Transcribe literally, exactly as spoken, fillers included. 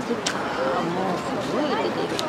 か。もうすごい出てる。